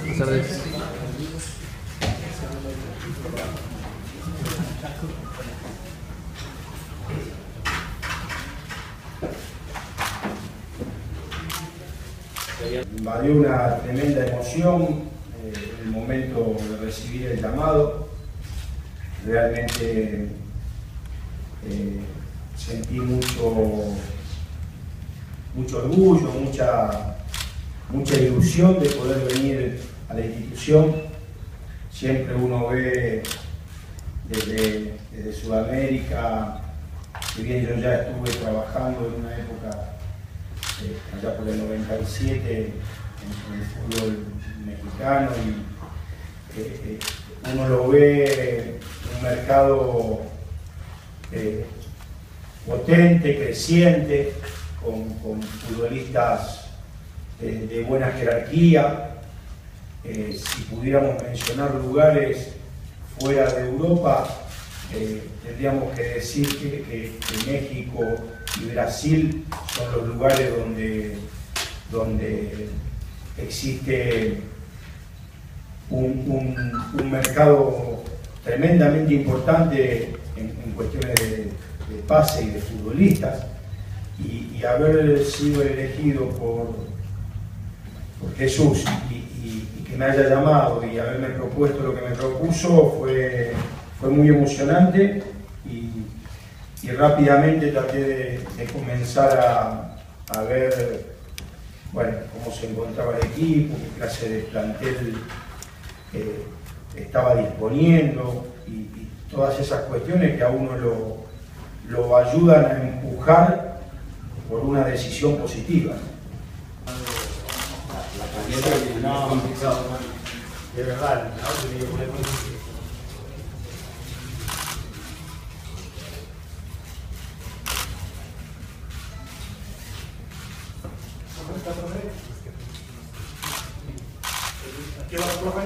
Buenas tardes. Invadió una tremenda emoción en el momento de recibir el llamado. Realmente sentí mucho orgullo, mucha ilusión de poder venir a la institución. Siempre uno ve desde Sudamérica, si bien yo ya estuve trabajando en una época allá por el 97 en el fútbol mexicano, y uno lo ve un mercado potente, creciente, con futbolistas de buena jerarquía. Si pudiéramos mencionar lugares fuera de Europa, tendríamos que decir que México y Brasil son los lugares donde existe un mercado tremendamente importante en cuestiones de pase y de futbolistas, y haber sido elegido por Jesús y que me haya llamado y haberme propuesto lo que me propuso fue muy emocionante, y rápidamente traté de comenzar a ver, bueno, cómo se encontraba el equipo, qué clase de plantel estaba disponiendo, y todas esas cuestiones que a uno lo ayudan a empujar por una decisión positiva. No, de verdad, ¿Aquí va el profe?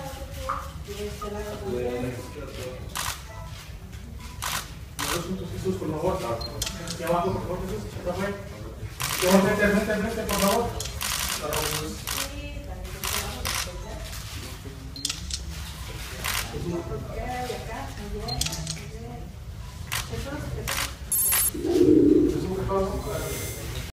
Los puntos, Jesús, por favor. Aquí abajo, por favor, Jesús, profe. Aquí abajo, frente, por favor. Jesús,